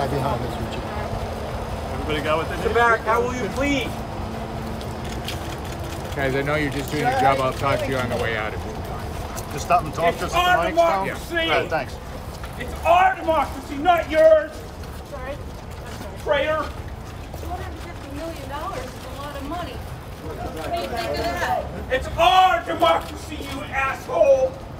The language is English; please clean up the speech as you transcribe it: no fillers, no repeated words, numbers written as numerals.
behind us with you. Everybody got what they need? Mr Barrack, how will you plead? Guys, I know you're just doing your job. I'll talk to you on the way out if you want. Just stop and talk to us It's our at the mic, Tom. democracy. All right, thanks. It's our democracy, not yours. Sorry. I'm sorry. Traitor. $250 million is a lot of money. What do you think of that? It's our democracy, you asshole.